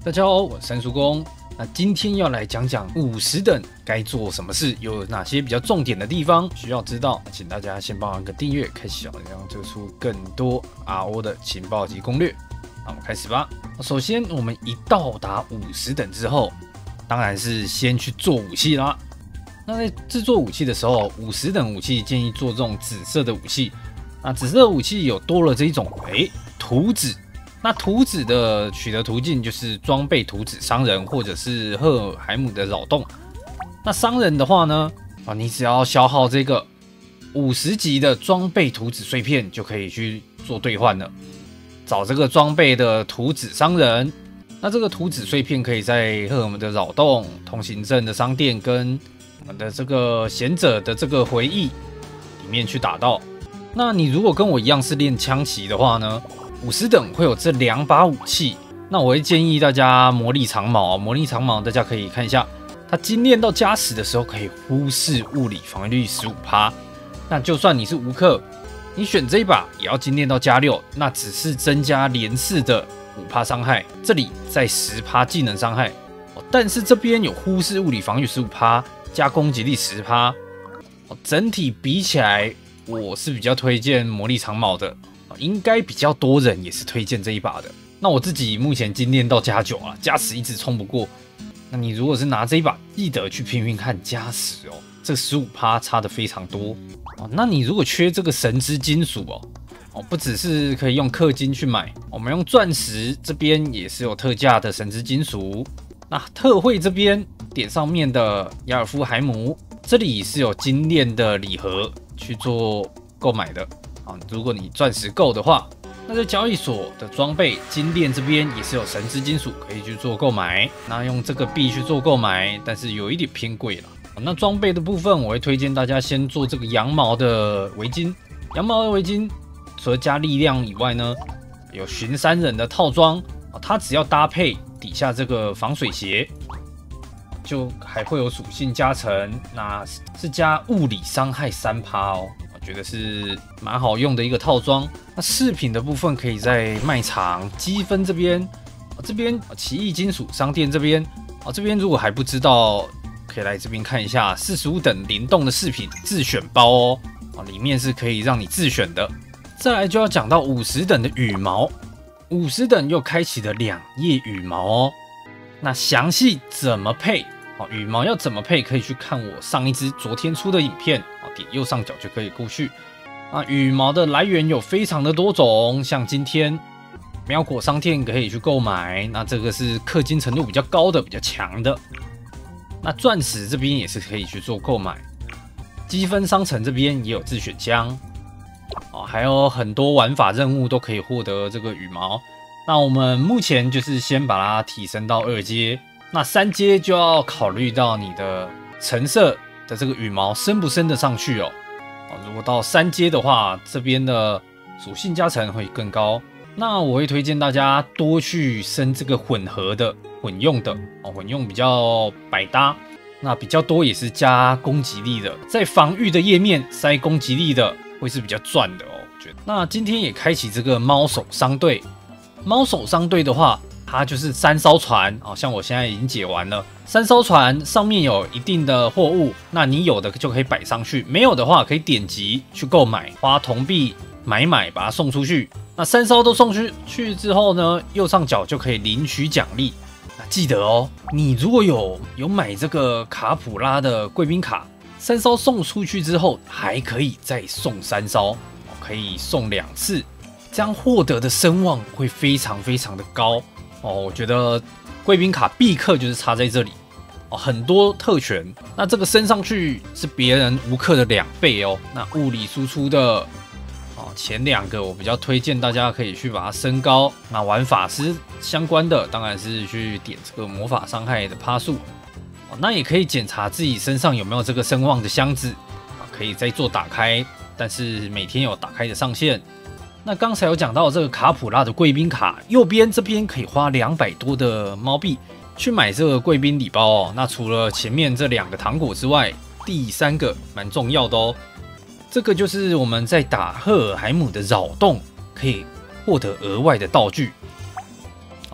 大家好，我是三叔公。那今天要来讲讲50等该做什么事，有哪些比较重点的地方需要知道，请大家先帮我按个订阅，开启小铃铛，做出更多 RO 的情报及攻略。那我们开始吧。首先，我们一到达50等之后，当然是先去做武器啦。那在制作武器的时候，50等武器建议做这种紫色的武器。那紫色的武器有多了这一种图纸。那图纸的取得途径就是装备图纸商人或者是赫尔海姆的扰动。那商人的话呢，你只要消耗这个50级的装备图纸碎片就可以去做兑换了。找这个装备的图纸商人，那这个图纸碎片可以在赫尔姆的扰动、通行证的商店跟我们的这个贤者的这个回忆里面去打到。那你如果跟我一样是练枪骑的话呢，50等会有这2把武器，那我会建议大家魔力长矛。魔力长矛大家可以看一下，它精炼到加10的时候可以忽视物理防御率 15%。那就算你是无氪，你选这一把也要精炼到加6，那只是增加连4的5%伤害，这里在10%技能伤害。但是这边有忽视物理防御 15%， 加攻击力 10%， 整体比起来，我是比较推荐魔力长矛的。应该比较多人也是推荐这一把的。那我自己目前精炼到加9啊，加10一直冲不过。那你如果是拿这一把，记得去拼拼看加10哦，这 15% 差的非常多哦。那你如果缺这个神之金属不只是可以用氪金去买，我们用钻石这边也是有特价的神之金属。那特惠这边点上面的亚尔夫海姆，这里是有精炼的礼盒去做购买的。如果你钻石够的话，那在交易所的装备精炼这边也是有神之金属可以去做购买，那用这个币去做购买，但是有一点偏贵了。那装备的部分，我会推荐大家先做这个羊毛的围巾。羊毛的围巾除了加力量以外呢，有巡山人的套装，它只要搭配底下这个防水鞋，就还会有属性加成，那是加物理伤害3%哦。觉得是蛮好用的一个套装。那饰品的部分可以在卖场积分这边，奇异金属商店这边，这边如果还不知道，可以来这边看一下45等灵动的饰品自选包哦，里面是可以让你自选的。再来就要讲到50等的羽毛，50等又开启了2页羽毛哦。那详细怎么配？羽毛要怎么配？可以去看我上一支昨天出的影片，点右上角就可以过去。羽毛的来源有非常的多种，像今天喵果商店可以去购买，那这个是氪金程度比较高的、比较强的。那钻石这边也是可以去做购买，积分商城这边也有自选箱，还有很多玩法任务都可以获得这个羽毛。那我们目前就是先把它提升到2阶。那3阶就要考虑到你的橙色的这个羽毛升不升得上去哦。如果到3阶的话，这边的属性加成会更高。那我会推荐大家多去升这个混合的、混用的混用比较百搭。那比较多也是加攻击力的，在防御的页面塞攻击力的会是比较赚的哦。我觉得。那今天也开启这个猫手商队。猫手商队的话，它就是3艘船，像我现在已经解完了。3艘船上面有一定的货物，那你有的就可以摆上去，没有的话可以点击去购买，花铜币买把它送出去。那3艘都送出去之后呢，右上角就可以领取奖励。那记得哦，你如果有买这个卡普拉的贵宾卡，3艘送出去之后还可以再送3艘，可以送2次，这样获得的声望会非常非常的高。我觉得贵宾卡必氪就是差在这里很多特权，那这个升上去是别人无氪的2倍哦。那物理输出的前2个我比较推荐大家可以去把它升高。那玩法师相关的当然是去点这个魔法伤害的趴数那也可以检查自己身上有没有这个声望的箱子可以再做打开，但是每天有打开的上限。那刚才有讲到这个卡普拉的贵宾卡，右边这边可以花200多的猫币去买这个贵宾礼包那除了前面这2个糖果之外，第3个蛮重要的这个就是我们在打赫尔海姆的扰动可以获得额外的道具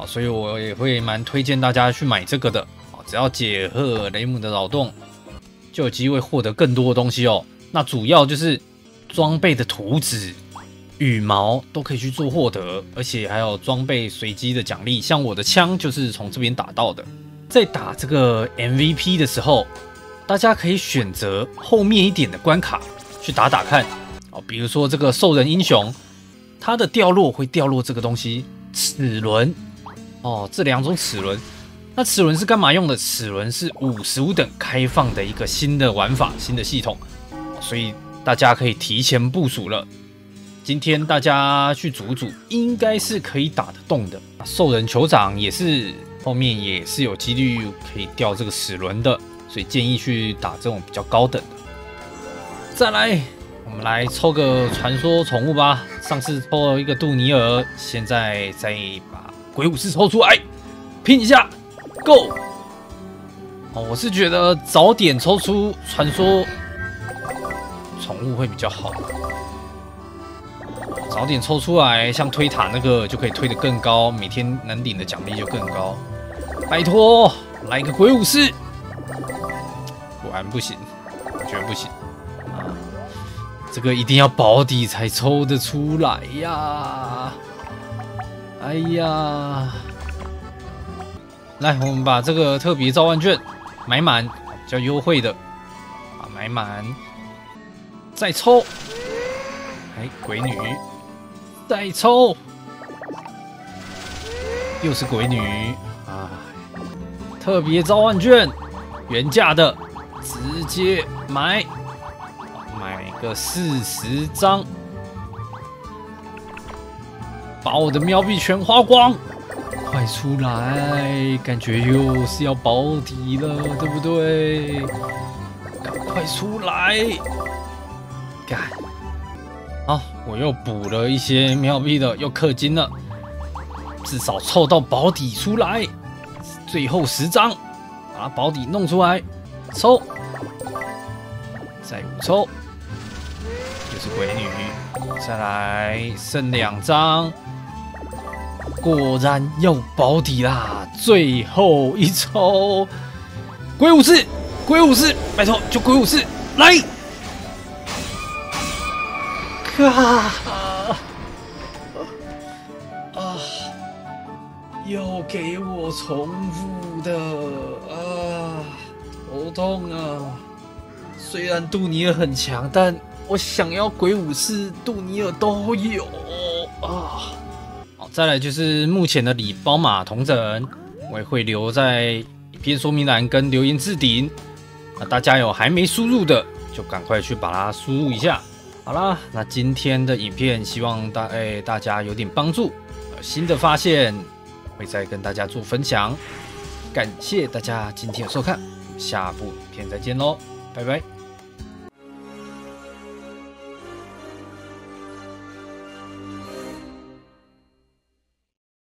啊，所以我也会蛮推荐大家去买这个的啊。只要解赫雷姆的扰动，就有机会获得更多的东西哦。那主要就是装备的图纸、羽毛都可以去做获得，而且还有装备随机的奖励，像我的枪就是从这边打到的。在打这个 MVP 的时候，大家可以选择后面一点的关卡去打打看哦，比如说这个兽人英雄，它的掉落会掉落这个东西齿轮哦，这2种齿轮。那齿轮是干嘛用的？齿轮是55等开放的一个新的玩法、新的系统，所以大家可以提前部署了。今天大家去组组，应该是可以打得动的。兽人酋长也是后面也是有几率可以掉这个齿轮的，所以建议去打这种比较高等的。再来，我们来抽个传说宠物吧。上次抽了一个杜尼尔，现在再把鬼武士抽出来，拼一下 ，Go！ 哦，我是觉得早点抽出传说宠物会比较好。早点抽出来，像推塔那个就可以推得更高，每天能领的奖励就更高。拜托，来一个鬼武士！果然不行，我觉得不行啊！这个一定要保底才抽得出来呀！哎呀，来，我们把这个特别召唤券买满，比较优惠的啊，买满，再抽，哎，鬼女。再抽，又是鬼女啊！特别召唤券，原价的，直接买个40张，把我的喵币全花光！快出来，感觉又是要保底了，对不对？赶快出来！干！好，我又补了一些喵币的，又氪金了，至少凑到保底出来。最后10张，把保底弄出来，抽，再5抽，又是鬼女，再来剩2张，果然要保底啦！最后一抽，鬼武士，鬼武士，拜托，就鬼武士来！又给我重复的头痛啊！虽然杜尼尔很强，但我想要鬼武士、杜尼尔都有啊。好，再来就是目前的礼包码同整，我也会留在影片说明栏跟留言置顶。大家有还没输入的，就赶快去把它输入一下。好啦，那今天的影片希望大家有点帮助，新的发现会再跟大家做分享。感谢大家今天的收看，下部影片再见喽，拜拜。